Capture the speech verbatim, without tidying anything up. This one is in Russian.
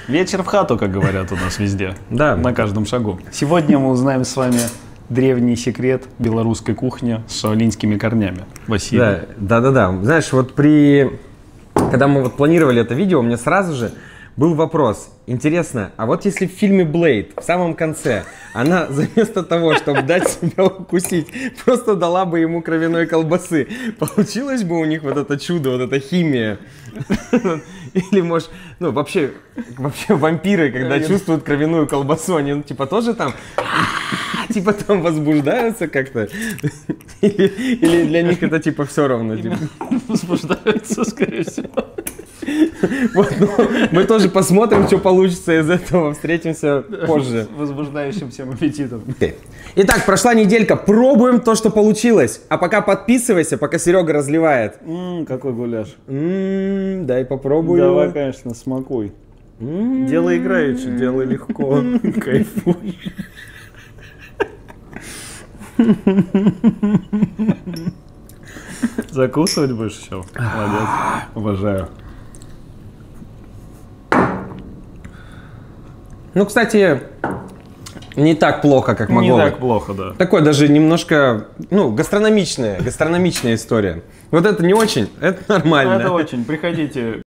Вечер в хату, как говорят у нас везде. Да. На каждом шагу. Сегодня мы узнаем с вами древний секрет белорусской кухни с шаолиньскими корнями. Василий. Да, да, да, да. Знаешь, вот при... Когда мы вот планировали это видео, у меня сразу же был вопрос. Интересно, а вот если в фильме «Блейд» в самом конце она вместо того, чтобы дать себя укусить, просто дала бы ему кровяной колбасы, получилось бы у них вот это чудо, вот эта химия? Или, может, ну, вообще, вообще вампиры, когда чувствуют кровяную колбасу, они, ну, типа, тоже там, типа, там возбуждаются как-то? Или, или для них это, типа, все равно? Типа? Возбуждаются, скорее всего. Вот, ну, мы тоже посмотрим, что получится из этого. Встретимся позже. С возбуждающимся аппетитом. Итак, прошла неделька. Пробуем то, что получилось. А пока подписывайся, пока Серега разливает. Ммм, какой гуляш. М-м, дай попробую. Давай, конечно, смакуй. М-м. Делай играючи, делай легко. Кайфуй. Закусывать будешь еще? Молодец. Обожаю. Ну, кстати, не так плохо, как могло Не быть. так плохо, да. Такое даже немножко, ну, гастрономичная, гастрономичная история. Вот это не очень, это нормально. Это очень. Приходите.